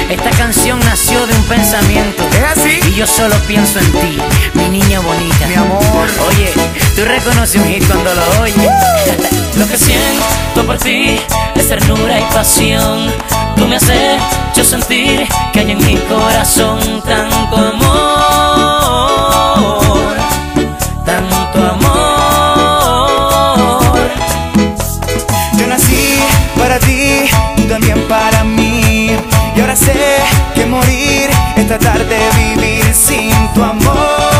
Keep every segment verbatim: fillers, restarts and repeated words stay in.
Esta canción nació de un pensamiento. ¿Es así? Y yo solo pienso en ti, mi niña bonita. Mi amor. Oye, tú reconoces un hit cuando lo oyes. Lo que siento por ti es ternura y pasión. Tú me has hecho sentir que hay en mi corazón tanto amor, tanto amor. Yo nací para ti, tú también para mí. Y ahora sé que morir es tratar de vivir sin tu amor,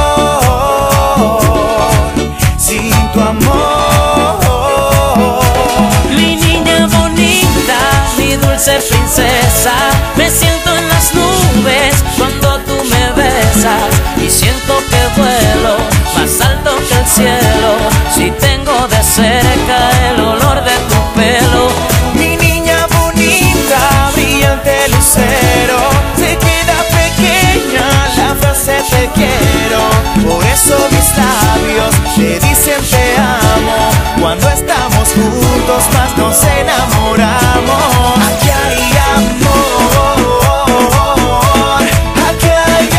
sin tu amor. Mi niña bonita, mi dulce princesa, me siento en las nubes cuando tú me besas y siento que vuelo más alto que el cielo si tengo de cerca el olor de tu pelo. Mi niña bonita, brillante lucero, se queda pequeña la frase te quiero. Por eso mis labios te dicen te amo. Cuando estamos juntos más nos enamoramos. Aquí hay amor, aquí hay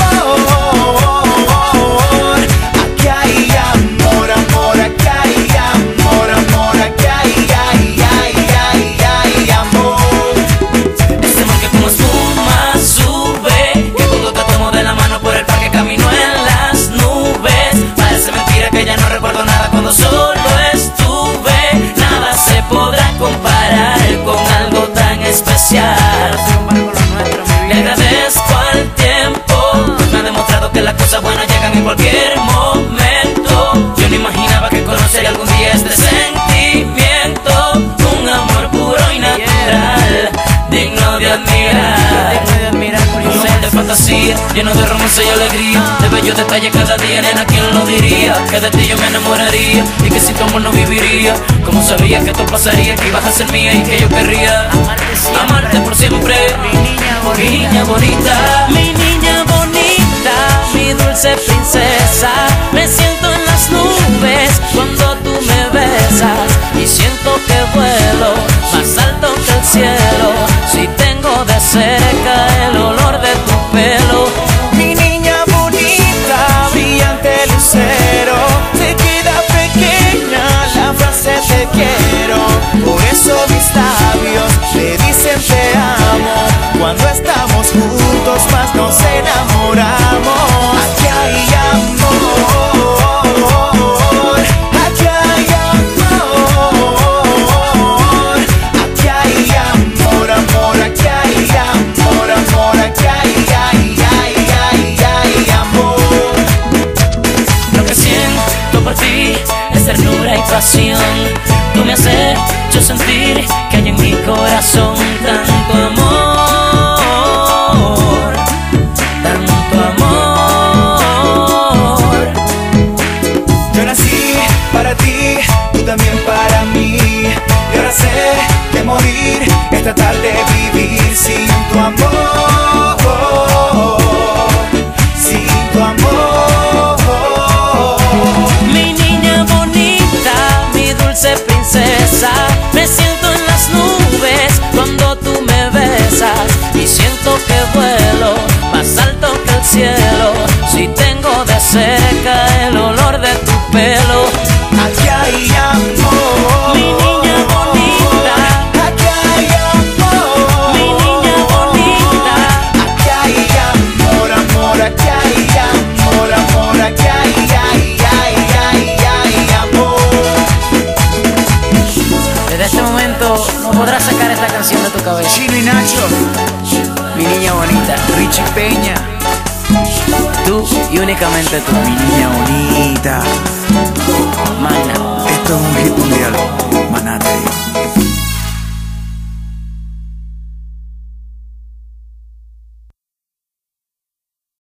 amor, aquí hay amor, amor, aquí hay amor, amor, aquí hay, ay, ay, ay, ay, amor. Ese amor que como espuma sube, que cuando te tomo de la mano por el parque camino en las nubes. Parece mentira que ya no recuerdo nada cuando solo estuve. Nada se podrá comparar con algo tan especial. Le agradezco al tiempo, pues me ha demostrado que las cosas buenas llegan en cualquier momento. Yo no imaginaba que conocería algún día este sentimiento, un amor puro y natural, digno de admirar. Un mundo de fantasía, lleno de romance y alegría, de bellos detalles cada día, nena, ¿quién lo diría? Que de ti yo me enamoraría y que sin tu amor no viviría. Como sabía que esto pasaría, que ibas a ser mía y que yo querría amarte por siempre. Mi niña bonita, mi niña bonita, mi dulce princesa, me siento en las nubes cuando tú me besas y siento que vuelo más alto que el cielo si tengo de cerca el olor de tu pelo. Mi niña bonita, brillante lucero, se queda pequeña la frase te quiero. Por eso mis labios te dicen te amo. Cuando estamos juntos más nos enamoramos. Aquí hay amor, aquí hay amor, aquí hay amor, amor, aquí hay amor, amor, aquí hay, ay, ay, ay, ay, amor. Lo que siento por ti es ternura y pasión. Tú me has hecho sentir que hay en mi corazón tanto amor, tanto amor. Yo nací para ti, tú también para mí. Y ahora sé que morir es tratar de vivir sin tu amor, sin tu amor. Mi niña bonita, mi dulce princesa, me siento en las nubes cuando tú me besas y siento que vuelo más alto que el cielo si tengo de cerca el olor de tu pelo. Aquí hay amor, Mi niña bonita, aquí hay amor, mi niña bonita. aquí hay amor, amor, aquí hay amor, amor, aquí hay, ay, ay, ay, ay, amor. Desde este momento no podrás sacar esta canción de tu cabeza. Chino y Nacho, Mi niña bonita, Richie Peña, tú y únicamente tú. mi niña bonita.